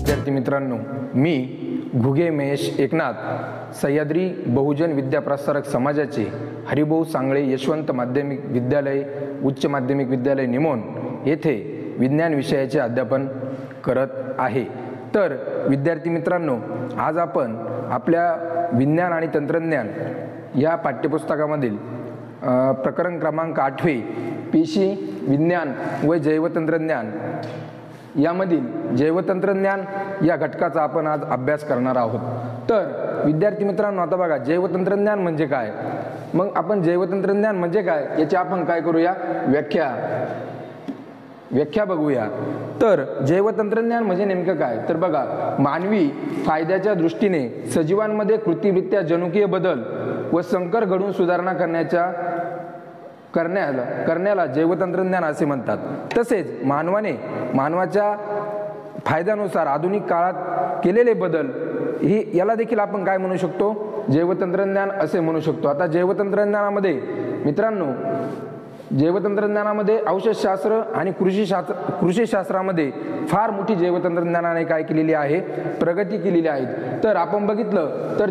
विद्यार्थी मित्रांनो, मी घुगे महेश एकनाथ सह्याद्री बहुजन विद्याप्रसारक समाजाचे हरिभाऊ सांगळे यशवंत माध्यमिक विद्यालय उच्च माध्यमिक विद्यालय निमोण येथे विज्ञान विषयाचे अध्यापन करत आहे। तर विद्यार्थी मित्रांनो, आज आपण आपल्या विज्ञान आणि तंत्रज्ञान या पाठ्यपुस्तकामधील प्रकरण क्रमांक 8 पेशी विज्ञान व जैवतंत्रज्ञान यामधील जैवतंत्रज्ञान या घटकाचा आपण आज अभ्यास करणार आहोत। तर विद्यार्थी मित्रांनो, आता बघा, जैवतंत्रज्ञान म्हणजे काय, मग आपण जैवतंत्रज्ञान म्हणजे काय याची आपण काय करूया, व्याख्या बघूया। तर जैवतंत्रज्ञान म्हणजे नेमकं काय, तर बघा, मानवी फायद्याच्या दृष्टीने सजीवांमध्ये कृत्रिमरित्या जनुकीय बदल व संकर घडून सुधारणा करण्याला जैवतंत्रज्ञान असे म्हणतात। तसेच मानवाच्या फायद्यानुसार आधुनिक काळात केलेले बदल याला देखील आपण काय म्हणू शकतो, जैवतंत्रज्ञान असे म्हणू शकतो। आता जैवतंत्रज्ञानामध्ये मित्रांनो, जैवतंत्रज्ञानामध्ये औषधशास्त्र आणि कृषीशास्त्रामध्ये फार मोठी जैवतंत्रज्ञानाने काय केलेली आहे, प्रगती केलेली आहे। तर आपण बघितलं तर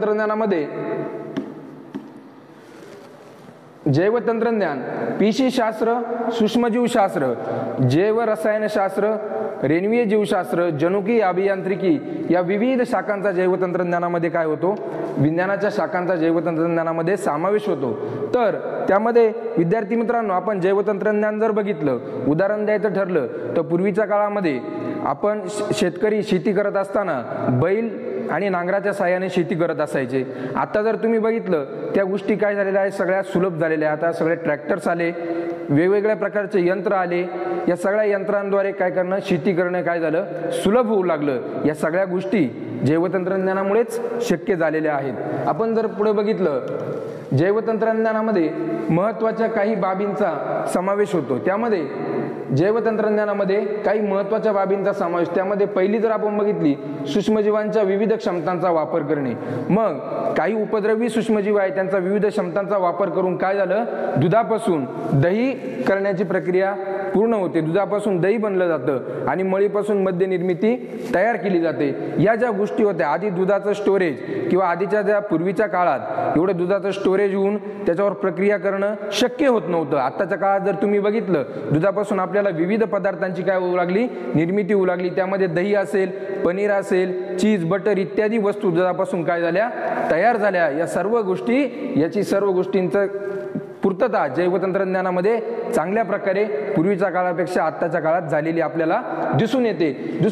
जैवतंत्रज्ञान पेशीशास्त्र, सूक्ष्मजीवशास्त्र, जैवरसायनशास्त्र, रेणवीय जीवशास्त्र, जनुकीय अभियांत्रिकी या विविध शाखांचा जैवतंत्रज्ञानामध्ये काय होतो, विज्ञानाच्या शाखांचा जैवतंत्रज्ञानामध्ये समावेश होतो। तर त्यामध्ये विद्यार्थी मित्रांनो, आपण जैवतंत्रज्ञान जर बघितलं, उदाहरण द्यायचं ठरलं तर पूर्वीच्या काळामध्ये आपण शेतकरी शेती करत असताना बैल आणि नांगराच्या साहाय्याने शेती करत असायचे। आता जर तुम्ही बघितलं, त्या गोष्टी काय झालेल्या आहेत, सगळ्या सुलभ झालेल्या आहेत। आता सगळे ट्रॅक्टर्स आले, वेगवेगळ्या प्रकारचे यंत्र आले, या सगळ्या यंत्रांद्वारे काय करणं, शेती करणं काय झालं, सुलभ होऊ लागलं। या सगळ्या गोष्टी जैवतंत्रज्ञानामुळेच शक्य झालेल्या आहेत। आपण जर पुढे बघितलं, जैवतंत्रज्ञानामध्ये महत्त्वाच्या काही बाबींचा समावेश होतो। त्यामध्ये जैवतंत्रज्ञानामध्ये काही महत्त्वाच्या बाबींचा समावेश, त्यामध्ये पहिली जर आपण बघितली, सूक्ष्मजीवांच्या विविध क्षमतांचा वापर करणे। मग काही उपद्रवी सूक्ष्मजीव आहेत, त्यांचा विविध क्षमतांचा वापर करून काय झालं, दुधापासून दही करण्याची प्रक्रिया पूर्ण होते। दुधापासून दही बनलं जातं आणि मळीपासून मद्य निर्मिती तयार केली जाते। या ज्या गोष्टी होत्या, आधी दुधाचं स्टोरेज किंवा आधीच्या ज्या पूर्वीच्या काळात एवढं दुधाचं स्टोरेज होऊन त्याच्यावर प्रक्रिया करणं शक्य होत नव्हतं। आताच्या काळात जर तुम्ही बघितलं, दुधापासून आपल्याला विविध पदार्थांची काय होऊ लागली, निर्मिती होऊ लागली। त्यामध्ये दही असेल, पनीर असेल, चीज, बटर इत्यादी वस्तू दुधापासून काय झाल्या, तयार झाल्या। या सर्व गोष्टींचं पूर्तता जैवतंत्रज्ञानामध्ये चांगल्या प्रकारे पूर्वीच्या काळापेक्षा आत्ताच्या काळात झालेली आपल्याला दिसून येते।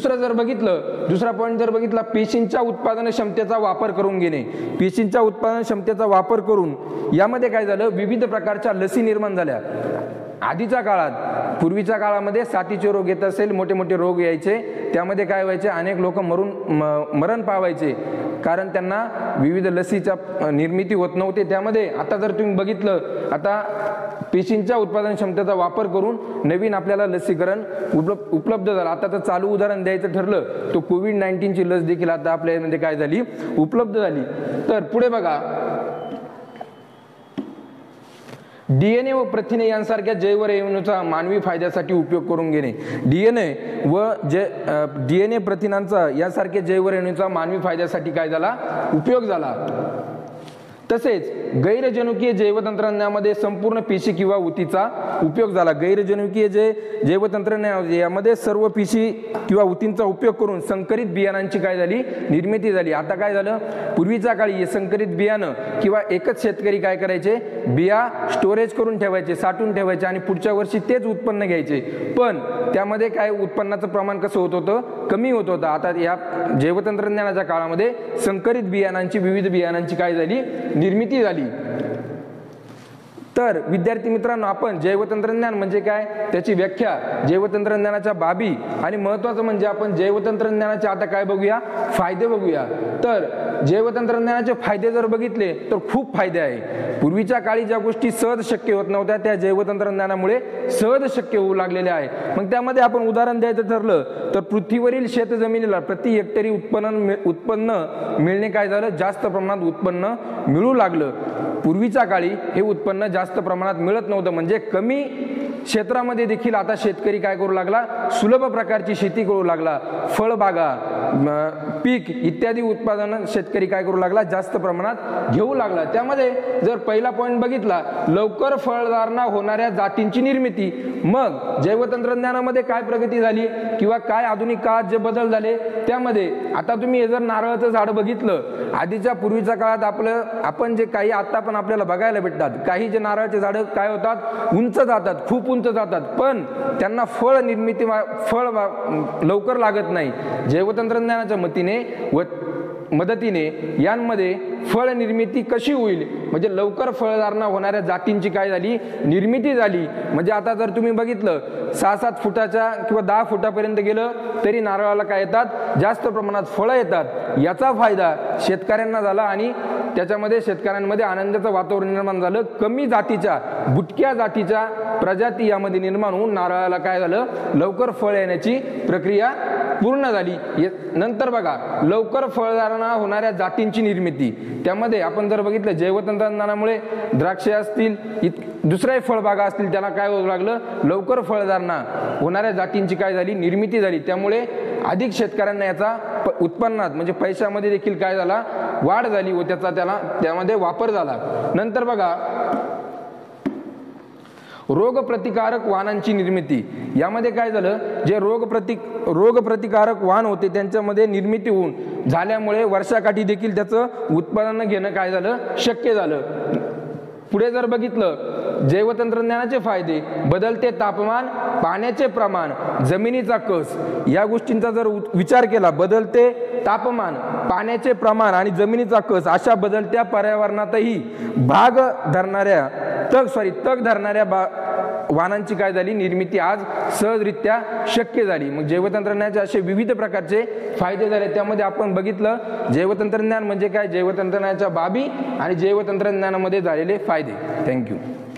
दुसरा पॉईंट जर बघितला, पेशींच्या उत्पादन क्षमतेचा वापर करून घेणे। पेशींच्या उत्पादन क्षमतेचा वापर करून यामध्ये काय झालं, विविध प्रकारच्या लसी निर्माण झाल्या। आधीच्या काळात, पूर्वीच्या काळामध्ये साथीचे रोग येत असेल, मोठे मोठे रोग यायचे, त्यामध्ये काय व्हायचे, अनेक लोक मरण पावायचे, कारण त्यांना विविध लसीच्या निर्मिती होत नव्हते। त्यामध्ये आता जर तुम्ही बघितलं, आता पेशींच्या उत्पादन क्षमतेचा वापर करून नवीन आपल्याला लसीकरण उपलब्ध झालं। आता तर चालू उदाहरण द्यायचं ठरलं, तो कोविड-19ची लस देखील आता आपल्यामध्ये काय झाली, उपलब्ध झाली। तर पुढे बघा, डीएनए व प्रथिने यांसारख्या जैवरेणूचा मानवी फायद्यासाठी उपयोग करून घेणे। डीएनए प्रथिनांचा यासारख्या जैवरेणूचा मानवी फायद्यासाठी काय झाला, उपयोग झाला। तसेच गैरजनुकीय जैवतंत्रज्ञानामध्ये संपूर्ण पेशी किंवा ऊतीचा उपयोग झाला। गैरजनुकीय जैवतंत्रज्ञान यामध्ये सर्व पेशी किंवा ऊतींचा उपयोग करून संकरित बियाणांची काय झाली, निर्मिती झाली। आता काय झालं, पूर्वीच्या काळी हे संकरित बियाणं किंवा एकच शेतकरी काय करायचे, बिया स्टोरेज करून ठेवायचे, साठवून ठेवायचे आणि पुढच्या वर्षी तेच उत्पन्न घ्यायचे। पण त्यामध्ये काय उत्पन्नाचं प्रमाण कसं होत होतं, कमी होत होतं। आता या जैवतंत्रज्ञानाच्या काळामध्ये संकरित बियाणांची, विविध बियाणांची काय झाली, निर्मिती झाली। तर विद्यार्थी मित्रांनो, आपण जैवतंत्रज्ञान म्हणजे काय, त्याची व्याख्या, जैवतंत्रज्ञानाच्या बाबी आणि महत्त्वाचं म्हणजे आपण जैवतंत्रज्ञानाचे आता काय बघूया, फायदे बघूया। तर जैवतंत्रज्ञानाचे फायदे जर बघितले तर खूप फायदे आहे। पूर्वीच्या काळी ज्या गोष्टी सहज शक्य होत नव्हत्या, त्या जैवतंत्रज्ञानामुळे सहज शक्य होऊ लागलेल्या आहे। मग त्यामध्ये आपण उदाहरण द्यायचं ठरलं तर पृथ्वीवरील शेतजमिनीला प्रति हेक्टरी उत्पन्न मिळणे काय झालं, जास्त प्रमाणात उत्पन्न मिळू लागलं। पूर्वीच्या काळी हे उत्पन्न जास्त प्रमाणात मिळत नव्हतं, म्हणजे कमी क्षेत्रामध्ये देखील आता शेतकरी काय करू लागला, सुलभ प्रकारची शेती करू लागला, फळबागा, पीक इत्यादी उत्पादन शेतकरी काय करू लागला, जास्त प्रमाणात घेऊ लागला. त्यामध्ये जर पहिला पॉईंट बघितला, लवकर फळधारणा होणाऱ्या जातींची निर्मिती. मग जैवतंत्रज्ञानामध्ये काय प्रगती झाली किंवा काय आधुनिक काळात जे बदल झाले, त्यामध्ये आता तुम्ही हे जर नारळाचं झाड बघितलं, आधीच्या पूर्वीच्या काळात आपण जे काही आता पण आपल्याला बघायला भेटतात, काही जे नारळाचे झाड काय होतात, उंच जातात, खूप उंच जातात, पण त्यांना फळ निर्मिती लवकर लागत नाही. जैवतंत्रज्ञानाच्या मदतीने यांमध्ये फळ निर्मिती कशी होईल, म्हणजे लवकर फळधारणा होणाऱ्या जातींची काय झाली, निर्मिती झाली. म्हणजे आता जर तुम्ही बघितलं 6-7 फुटाच्या किंवा 10 फुटापर्यंत गेलं तरी नारळाला काय येतात, जास्त प्रमाणात फळं येतात. याचा फायदा शेतकऱ्यांना झाला आणि त्याच्यामध्ये शेतकऱ्यांमध्ये आनंदाचं वातावरण निर्माण झालं. कमी जातीच्या, बुटक्या जातीच्या प्रजाती यामध्ये निर्माण होऊन नारळाला काय झालं, लवकर फळ येण्याची प्रक्रिया पूर्ण झाली. नंतर बघा, लवकर फळधारणा होणाऱ्या जातींची निर्मिती. त्यामध्ये आपण जर बघितलं, जैवतंत्रज्ञानामुळे द्राक्षे असतील, दुसऱ्या फळबागा असतील, त्यांना काय होऊ लागलं, लवकर फळधारणा होणाऱ्या जातींची काय झाली, निर्मिती झाली. त्यामुळे अधिक शेतकऱ्यांना याचा उत्पन्नात म्हणजे पैशामध्ये देखील काय झाला, वाढ झाली व त्यामध्ये वापर झाला. नंतर बघा, रोगप्रतिकारक वाहनांची निर्मिती. यामध्ये काय झालं, जे रोगप्रतिकारक वाहन होते त्यांच्यामध्ये निर्मिती होऊन झाल्यामुळे वर्षाकाठी देखील त्याचं उत्पादन घेणं काय झालं, शक्य झालं. पुढे जर बघितलं, जैवतंत्रज्ञानाचे फायदे, बदलते तापमान, पाण्याचे प्रमाण, जमिनीचा कस, या गोष्टींचा जर विचार केला, बदलते तापमान, पाण्याचे प्रमाण आणि जमिनीचा कस अशा बदलत्या पर्यावरणातही तग धरणाऱ्या वाहनांची काय झाली, निर्मिती आज सहजरित्या शक्य झाली. मग जैवतंत्रज्ञानाचे असे विविध प्रकारचे फायदे झाले. त्यामध्ये आपण बघितलं जैवतंत्रज्ञान म्हणजे काय, जैवतंत्रज्ञानाच्या बाबी आणि जैवतंत्रज्ञानामध्ये झालेले फायदे. थँक्यू.